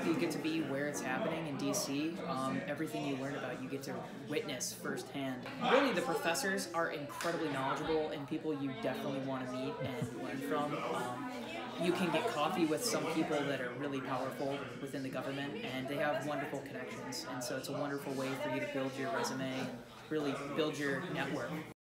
fact that you get to be where it's happening in DC, everything you learn about, you get to witness firsthand. Really, the professors are incredibly knowledgeable and people you definitely want to meet and learn from. You can get coffee with some people that are really powerful within the government, and they have wonderful connections. And so it's a wonderful way for you to build your resume and really build your network.